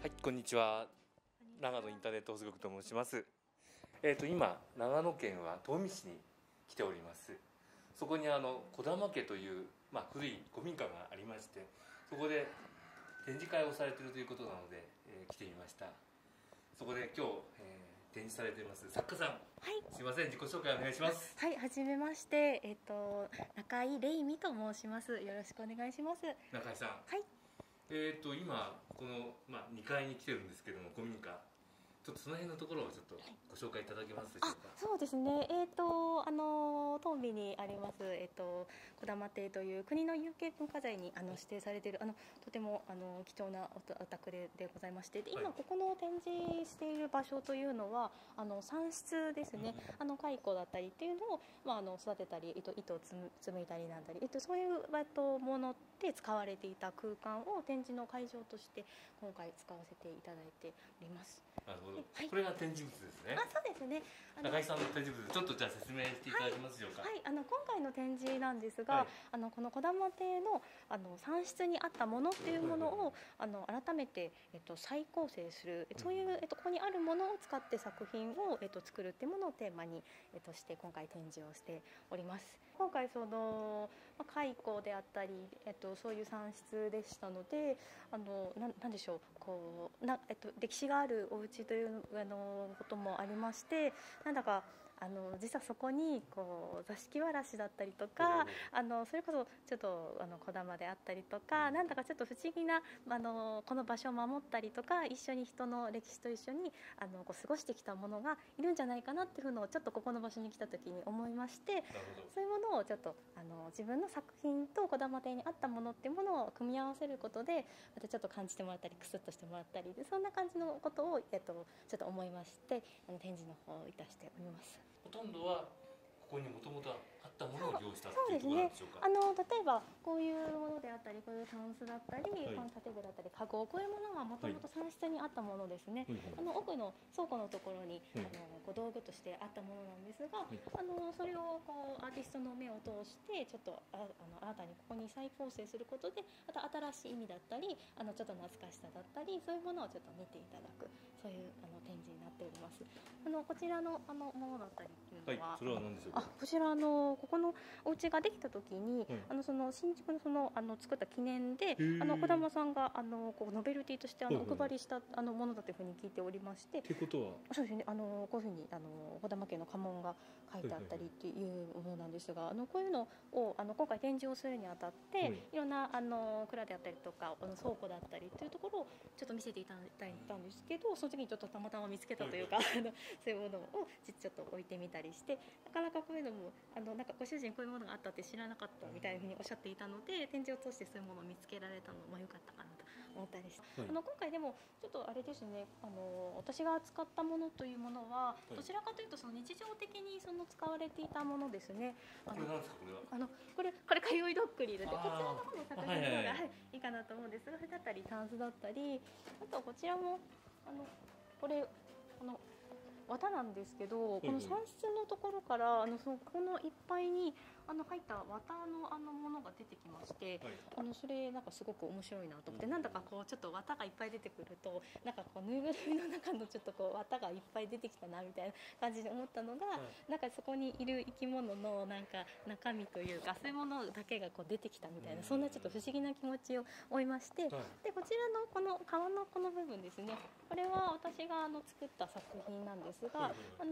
はい、こんにちは。長野インターネット放送局と申します。今長野県は東御市に来ております。そこに児玉家という、古い古民家がありまして、そこで展示会をされているということなので、来てみました。そこで今日、展示されています作家さん、はい、すいません、自己紹介お願いします。 はい、はじめまして、中井玲美と申します。よろしくお願いします。 中井さん、 はい。 今この、2階に来てるんですけども、古民家、ちょっとその辺のところをちょっとご紹介いただけますでしょうか。 そうですね。東美にあります児玉邸という国の有形文化財に指定されているとても貴重なお宅でございまして、で今ここの展示している場所というのは産室ですね。蚕だったりっていうのを育てたり糸を紡いだりなんだりそういうもので使われていた空間を展示の会場として今回使わせていただいております。 なるほど。はい、これが展示物ですね。 そうですね。 中井さんの展示物、ちょっとじゃあ説明していただけますでしょうか。 はい、今回の展示なんですが、この児玉邸の産室にあったものっていうものを改めて再構成する、そういうここにあるものを使って作品を作るっていうものをテーマにして今回展示をしております。今回その蚕であったりそういう産室でしたので、なんでしょう、こう歴史があるお家ということもありまして、なんだか実はそこにこう座敷わらしだったりとか、それこそちょっと児玉であったりとか、なんだかちょっと不思議なこの場所を守ったりとか、一緒に人の歴史と一緒にこう過ごしてきたものがいるんじゃないかなっていうのをちょっとここの場所に来た時に思いまして、そういうものをちょっと自分の作品と児玉邸にあったものっていうものを組み合わせることでまたちょっと感じてもらったりクスッとしてもらったりで、そんな感じのことをちょっと思いまして展示の方をいたしております。 ほとんどはここにもともとあったものを利用したっていうところなんでしょうか。 例えばこういうものであったり、こういうタンスだったり、この建具だったりカゴ、こういうものはもともと産室にあったものですね。奥の倉庫のところにこう道具としてあったものなんですが、それをこうアーティストの目を通してちょっと新たにここに再構成することで、また新しい意味だったりちょっと懐かしさだったり、そういうものをちょっと見ていただく、そういう展示になっております。こちらのものだったりっていうのは、 それは何でしょうか。 こちらここのお家ができた時に、その新築の作った記念で児玉さんがこうノベルティとしてお配りしたものだというふうに聞いておりまして。 ってことはそうですね、こういうふうに児玉家の家紋が書いてあったりっていうものなんですが、こういうのを今回展示をするにあたって、いろんな蔵であったりとか倉庫だったりというところをちょっと見せていただいたんですけど、その時にちょっとたまたま見つけたというかそういうものをちょっと置いてみたりして、なかなかこういうのもなんかご主人こういうものがあったって知らなかったみたいなふうにおっしゃっていたので、展示を通してそういうものを見つけられたのも良かったかなと思ったりして、今回でもちょっとあれですね、私が扱ったものというものはどちらかというとその日常的に使われていたものですね。 これなんですか。 これかよいどっくりで、こちらの方の作品の方がいいかなと思うんですが、それだったりタンスだったり、あとこちらもこれ綿なんですけど、この産室のところからこのいっぱいに入った綿のものが出てきまして、それなんかすごく面白いなと思って、なんだかこうちょっと綿がいっぱい出てくると、なんかこうぬいぐるみの中のちょっとこう綿がいっぱい出てきたなみたいな感じで思ったのが、なんかそこにいる生き物のなんか中身というか、そういうものだけがこう出てきたみたいな、そんなちょっと不思議な気持ちを思いまして、でこちらのこの皮のこの部分ですね、これは私が作った作品なんですが、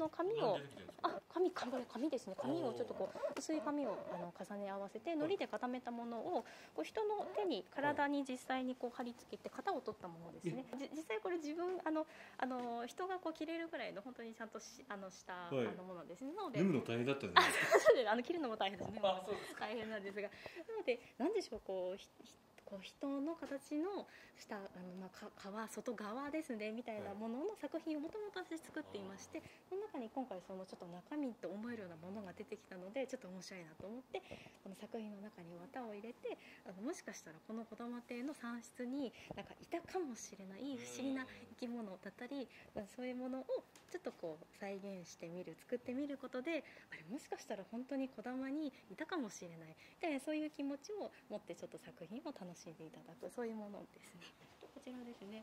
紙ですね。紙をちょっとこう薄い紙を重ね合わせて糊で固めたものをこう人の手に体に実際にこう貼り付けて型を取ったものですね。実際これ自分人がこう着れるぐらいの本当にちゃんとしたものですね。なので縫うの大変だったんですね。 そうです。着るのも大変ですね。大変なんですが、なので何でしょう、こう人の形のした外側ですねみたいなものの作品をもともと私作っていまして、その中に今回そのちょっと中身と思えるようなものが出てきたので、ちょっと面白いなと思ってこの作品の中に綿を入れて、もしかしたらこの児玉邸の産室になんかいたかもしれない不思議な生き物だったり、そういうものをちょっとこう再現してみる、作ってみることで、あれもしかしたら本当に児玉にいたかもしれないみたいな、そういう気持ちを持ってちょっと作品を楽しんでいただく、そういうものですね。こちらですね。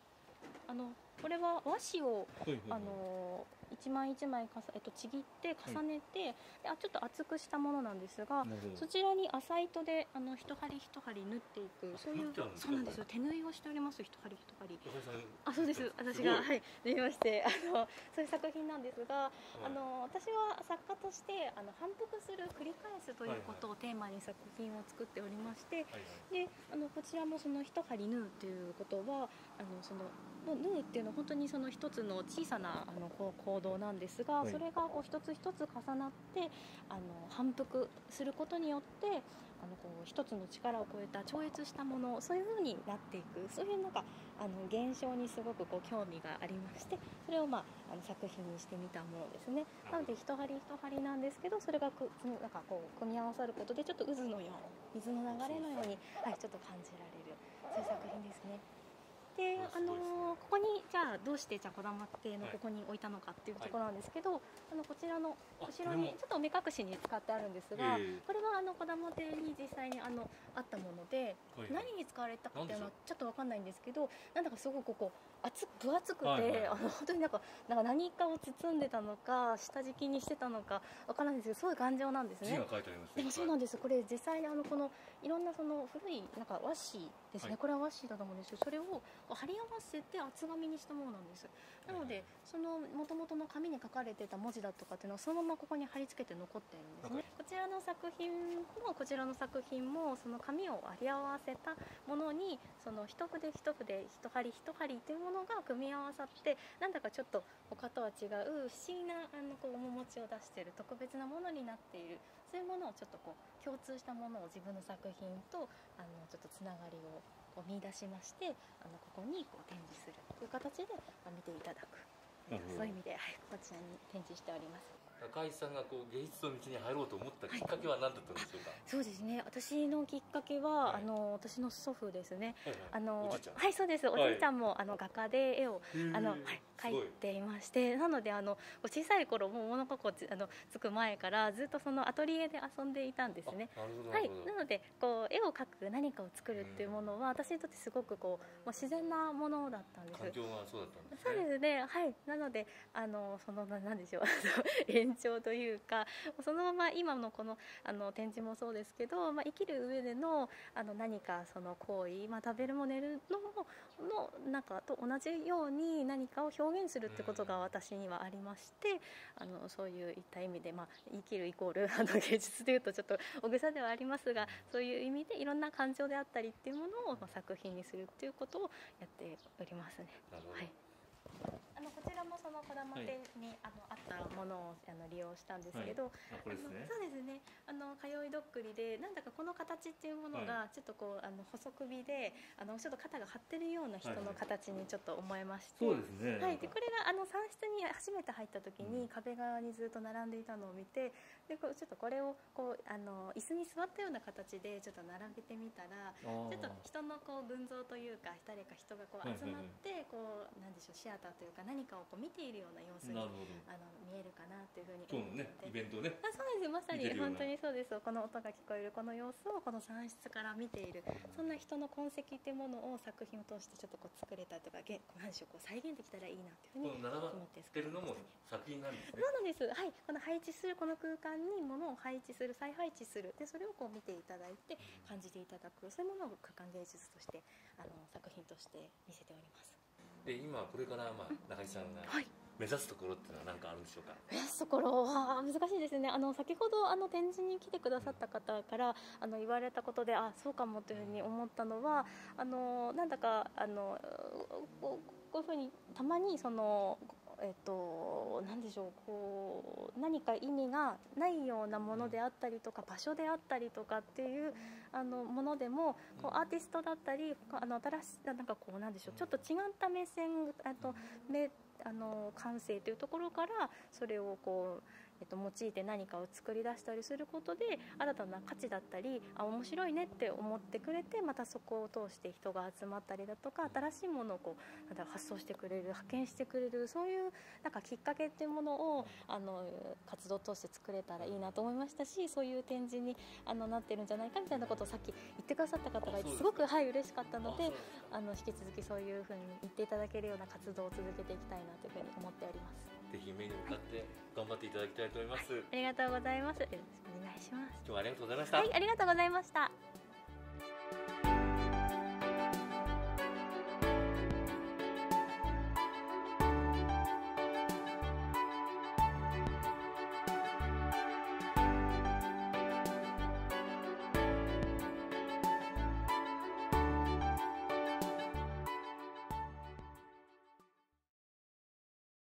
これは和紙をはいはいはい一枚一枚ちぎって重ねて、でちょっと厚くしたものなんですが、 なるほどそちらに麻糸で一針一針縫っていく、そういう縫ってあるんですかそうなんですよ、手縫いをしております。一針一針。 中井さんそうです。私すごいが縫いまして、そういう作品なんですが、私は作家として反復する、繰り返すということをテーマに作品を作っておりまして、 はいはいでこちらもその一針縫うっていうことは縫うっていうのは本当にその一つの小さな行動なんですが、 はいそれがこう一つ一つ重なって反復することによってこう一つの力を超えた超越したもの、そういう風になっていく、そういうなんか現象にすごくこう興味がありまして、それを作品にしてみたものですね。なので一針一針なんですけど、それがなんかこう組み合わさることでちょっと渦のように、水の流れのように、ちょっと感じられる、そういう作品ですね。で、ここにじゃあどうして児玉邸のここに置いたのかっていうところなんですけど、こちらの後ろにちょっと目隠しに使ってあるんですが、これは児玉邸に実際にあったもので、何に使われたかっていうのはちょっと分かんないんですけど、なんだかすごくこう分厚くて、本当になんか何かを包んでたのか下敷きにしてたのか分からないんですけど、すごい頑丈なんですね。 字が書いてありますね。 でもそうなんです。これ実際にこのいろんなその古いなんか和紙ですね、これは和紙だと思うんですけど、それを貼り合わせて厚紙にしたものなんです。なのでその元々の紙に書かれてた文字だとかっていうのはそのままここに貼り付けて残っているんですね。こちらの作品もこちらの作品もその紙を貼り合わせたものにその一筆一筆一針一針っていうものが組み合わさって、なんだかちょっと他とは違う不思議なこう面持ちを出している特別なものになっている、そういうものをちょっとこう共通したものを自分の作品とちょっとつながりをこう見出しまして、ここにこう展示するという形で見ていただく、そういう意味で、こちらに展示しております。 中井さんがこう芸術の道に入ろうと思ったきっかけは何だったんでしょうか。 そうですね、私のきっかけは、私の祖父ですね。 おじいちゃん。 そうです。おじいちゃんも画家で絵を描いていまして、なので小さい頃も物心つく前からずっとそのアトリエで遊んでいたんですね。なのでこう絵を描く、何かを作るっていうものは私にとってすごくこう自然なものだったんです。 環境がそうだったんですね。 そうですね。なのでその何でしょう延長というか、そのまま今のこの展示もそうですけど、生きる上での何かその行為、食べるも寝るのなんかと同じように何かを表現するってことが私にはありまして、そういった意味で、生きるイコール芸術というとちょっと大げさではありますが、そういう意味でいろんな感情であったりっていうものを作品にするっていうことをやっておりますね。こちらもその児玉邸にあったものを利用したんですけど、 これですね。 そうですね。通いどっくりで、なんだかこの形っていうものがちょっとこう細首でちょっと肩が張ってるような人の形にちょっと思えまして、 そうですね。 でこれが産室に初めて入った時に壁側にずっと並んでいたのを見て、でちょっとこれをこう椅子に座ったような形でちょっと並べてみたら、ちょっと人のこう群像というか誰か人がこう集まってこうなんでしょう、シアターというか何かをこう見ているような様子に見えるかなというふうに思って、 イベントね。 そうです、まさに本当にそうです。この音が聞こえるこの様子をこの産室から見ている、そんな人の痕跡っていうものを作品を通してちょっとこう作れたりとか、何でしょう、こう再現できたらいいなというふうに思って作ってるのも作品なんですね。 そうなんです。この配置するこの空間に物を配置する、再配置する、でそれをこう見ていただいて感じていただく、そういうものを空間芸術として作品として見せております。 で今これから中井さんが目指すところっていうのは何かあるんでしょうか。 目指すところは難しいですね。先ほど展示に来てくださった方から言われたことで、そうかもというふうに思ったのは、なんだかこういうふうにたまにその何でしょう、こう何か意味がないようなものであったりとか、場所であったりとかっていうものでも、こうアーティストだったり新しいなんかこうなんでしょう、ちょっと違った目線感性というところからそれをこう用いて何かを作り出したりすることで新たな価値だったり面白いねって思ってくれて、またそこを通して人が集まったりだとか新しいものをこうなんだろう発想してくれる派遣してくれる、そういうなんかきっかけっていうものを活動を通して作れたらいいなと思いましたし、そういう展示になってるんじゃないかみたいなことをさっき言ってくださった方がいてすごく嬉しかったので、引き続きそういうふうに言っていただけるような活動を続けていきたいなというふうに思っております。 ぜひ夢に向かって頑張っていただきたいと思います。 ありがとうございます。よろしくお願いします。 今日はありがとうございました。 はい、ありがとうございました。